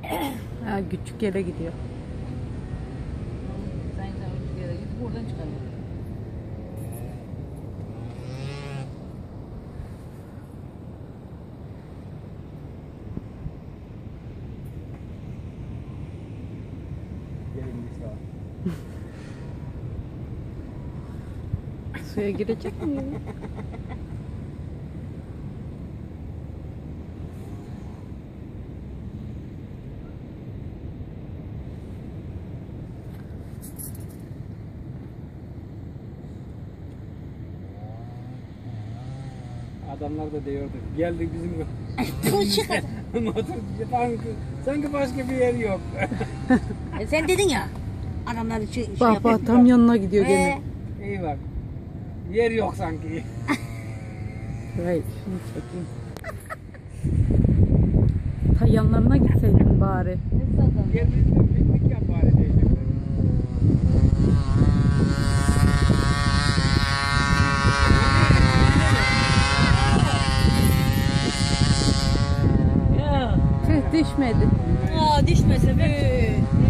Ha, küçük yere gidiyor. Sen küçük yere gidip buradan çıkarıyor. Suya girecek mi? Adamlar da diyordu. Geldik bizim motor sanki başka bir yer yok. Sen dedin ya. Adamlar şey Bak bak tam yanına gidiyor gene. İyi bak. Yer yok sanki. Hayır şunu çekeyim. Ta yanlarına gitseydin bari. Gel bizim piknik yap bari diyecekler. Tüh düşmedi. Aa düşmese be.